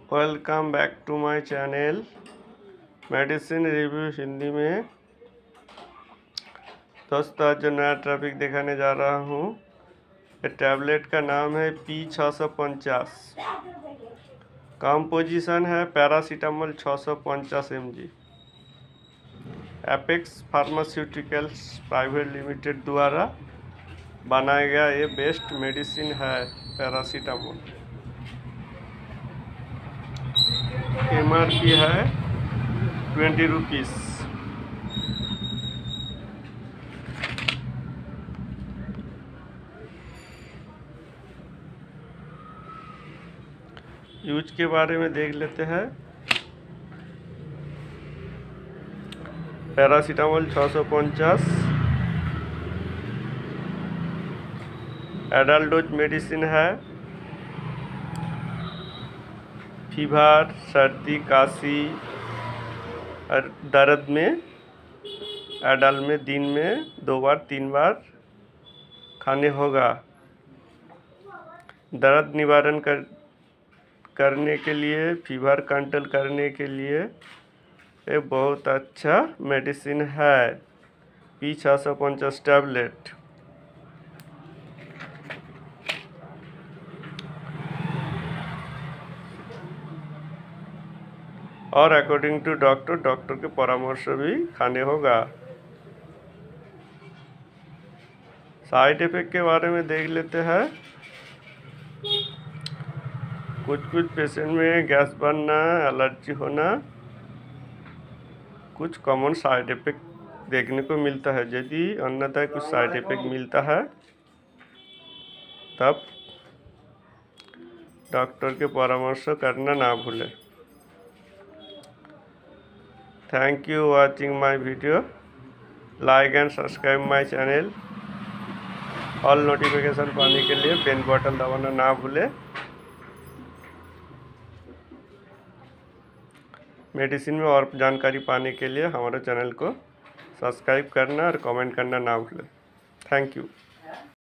Welcome back to my channel medicine review Hindi में। दोस्तों आज जो नया टॉपिक दिखाने जा रहा हूँ, ये टैबलेट का नाम है P650। कंपोजिशन है paracetamol 650 mg। Apex pharmaceuticals private limited द्वारा बनाया गया ये बेस्ट मेडिसिन है पैरासीटामोल। MRP है 20 रुपीज़। यूज के बारे में देख लेते हैं। पैरासीटामोल 650 एडल्ट डोज मेडिसिन है। फीवर, सर्दी, काशी और दर्द में एडल्ट में दिन में 2 बार 3 बार खाने होगा। दर्द निवारण करने के लिए, फीवर कंट्रोल करने के लिए ये बहुत अच्छा मेडिसिन है P650 टैबलेट। और अकॉर्डिंग टू डॉक्टर के परामर्श भी खाने होगा। साइड इफेक्ट के बारे में देख लेते हैं। कुछ पेशेंट में गैस बनना, एलर्जी होना, कुछ कॉमन साइड इफेक्ट देखने को मिलता है। यदि अन्यथा कुछ साइड इफेक्ट मिलता है तब डॉक्टर के परामर्श करना ना भूलें। Thank you watching my video. Like and subscribe my channel. All notification पाने के लिए बेल बटन दबाना ना भूलें। मेडिसिन में और जानकारी पाने के लिए हमारे चैनल को सब्सक्राइब करना और कमेंट करना ना भूलें। Thank you.